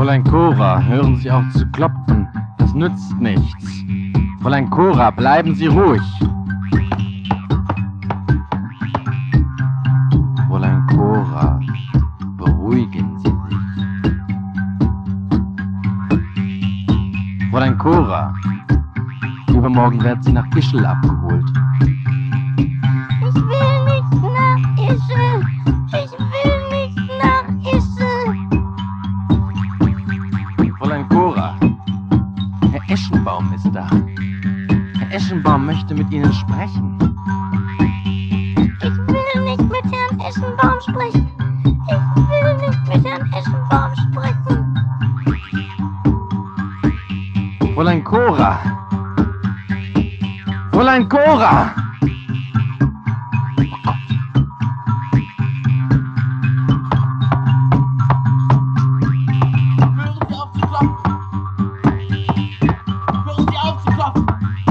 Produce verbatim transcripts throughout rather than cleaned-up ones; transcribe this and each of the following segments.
Fräulein Cora, hören Sie auf zu klopfen, das nützt nichts. Fräulein Cora, bleiben Sie ruhig. Fräulein Cora, beruhigen Sie sich. Fräulein Cora, übermorgen wird sie nach Ischl abgeholt. Ich will nicht nach Ischl. Ich will nicht nach Ischl. Fräulein Cora, Herr Eschenbaum ist da. Herr Eschenbaum möchte mit Ihnen sprechen. Ich will nicht mit Herrn Eschenbaum sprechen. Ich will nicht mit Herrn Eschenbaum sprechen. Fräulein Cora! Fräulein Cora! Hören Sie auf zu klopfen! Hören Sie auf zu klopfen!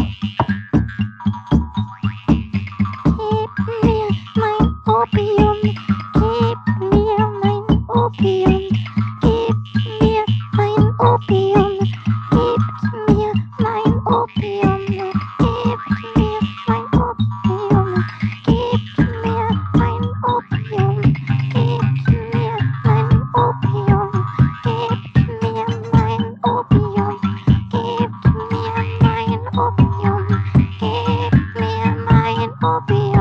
Gib mir mein Opium. Gib mir mein Opium. Gib mir mein Opium. Gib mir mein Opium. Gib mir mein Opium. Gib mir mein Opium. Gib mir mein Opium. Gib mir mein Opium. Gib mir mein Opium. Gib mir mein Opium.